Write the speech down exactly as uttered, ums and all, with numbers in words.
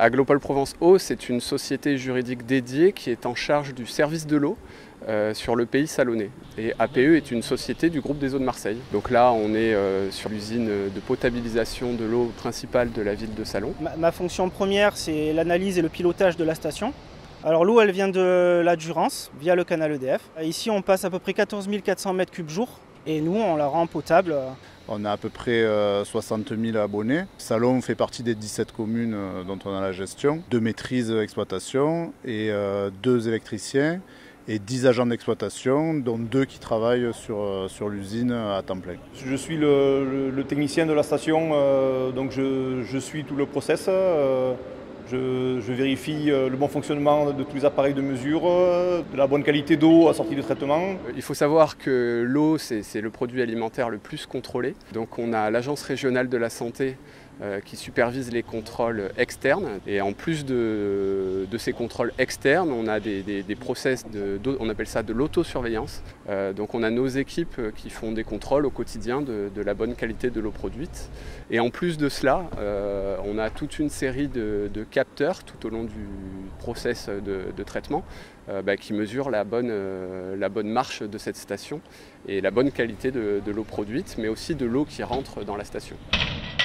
Aglopole Provence Eau, c'est une société juridique dédiée qui est en charge du service de l'eau euh, sur le pays salonnais. Et A P E est une société du groupe des eaux de Marseille. Donc là, on est euh, sur l'usine de potabilisation de l'eau principale de la ville de Salon. Ma, ma fonction première, c'est l'analyse et le pilotage de la station. Alors l'eau, elle vient de la Durance via le canal E D F. Ici, on passe à peu près quatorze mille quatre cents mètres cubes jour et nous, on la rend potable. On a à peu près euh, soixante mille abonnés. Salon fait partie des dix-sept communes euh, dont on a la gestion. Deux maîtrises d'exploitation et euh, deux électriciens et dix agents d'exploitation, dont deux qui travaillent sur, euh, sur l'usine à temps plein. Je suis le, le, le technicien de la station, euh, donc je, je suis tout le process. Euh, Je, je vérifie le bon fonctionnement de tous les appareils de mesure, de la bonne qualité d'eau à sortie de traitement. Il faut savoir que l'eau, c'est le produit alimentaire le plus contrôlé. Donc on a l'Agence régionale de la santé euh, qui supervise les contrôles externes. Et en plus de, de ces contrôles externes, on a des, des, des process, de, on appelle ça de l'autosurveillance. Euh, donc on a nos équipes qui font des contrôles au quotidien de, de la bonne qualité de l'eau produite. Et en plus de cela, euh, on a toute une série de, de capteurs tout au long du process de, de traitement euh, bah, qui mesurent la bonne, euh, la bonne marche de cette station et la bonne qualité de, de l'eau produite, mais aussi de l'eau qui rentre dans la station.